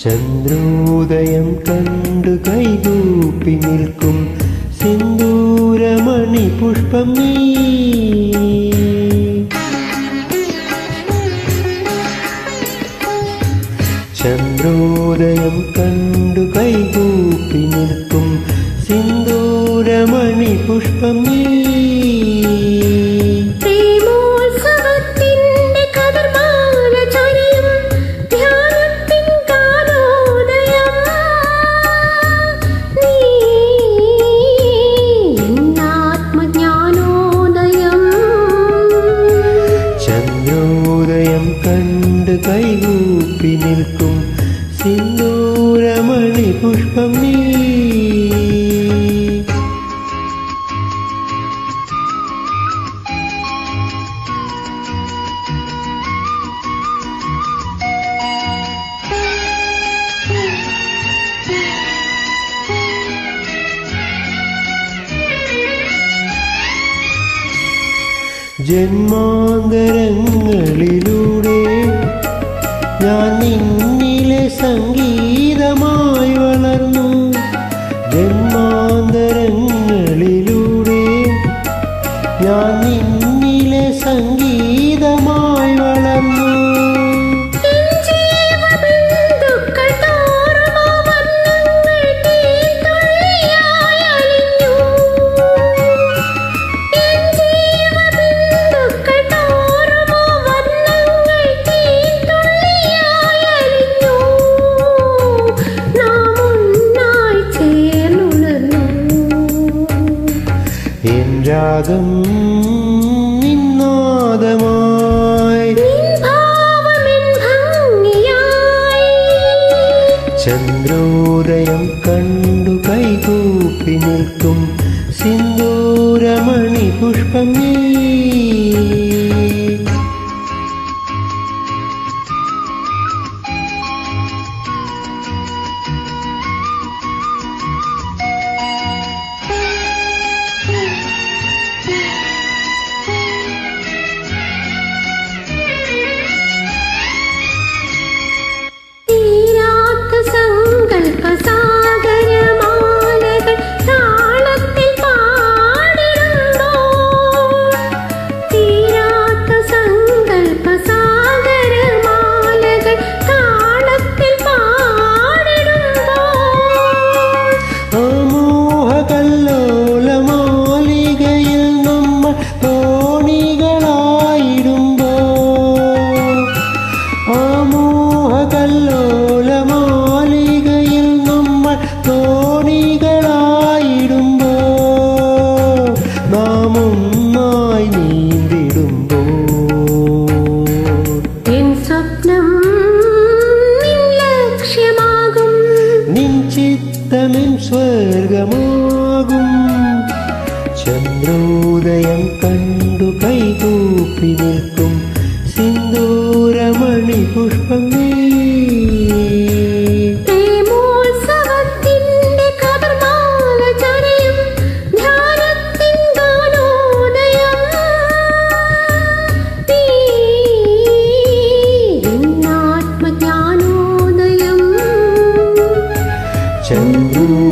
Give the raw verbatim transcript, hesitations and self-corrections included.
ചന്ദ്രോദയം കണ്ടു കൈകൂപ്പി നിൽക്കും സിന്ദൂരമണി പുഷ്പം നീ. ചന്ദ്രോദയം കണ്ടു കൈകൂപ്പി നിൽക്കും സിന്ദൂരമണി പുഷ്പം നീ. ചന്ദ്രോദയം കണ്ട് കൈകൂപ്പി നിൽക്കും സിന്ദൂരമണി പുഷ്പം നീ. ജന്മാന്തരങ്ങളിലൂടെ ഞാൻ നിന്നിലെ സംഗീതമായി വളർന്നു. ജന്മാന്തരങ്ങളിലൂടെ ഞാൻ നിന്നിലെ സംഗീതമായി വളർന്നു. രാഗം നിന്നാദമായി ചന്ദ്രോദയം കണ്ടു കൈകൂപ്പി നിൽക്കും സിന്ദൂരമണി പുഷ്പം നീ. ലോലമാലികയിൽ നമ്മൾ തോണികളായിടുമ്പോ നാം ഒന്നായി നീന്തിടുമ്പോ എൻ സ്വപ്നം നിൻ ലക്ഷ്യമാകും, നിൻ ചിത്തമെൻ സ്വർഗമാകും. ചന്ദ്രോദയം കണ്ടു കൈകൂപ്പി നിൽക്കും സിന്ദൂരമണി പുഷ്പം നീ. പ്രേമോത്സവത്തിന്റെ കതിർമാല ചൊരിയും ധ്യാനത്തിൻ ഗാനോദയം നീ. ആത്മജ്ഞാനോദയം ചന്ദ്രോ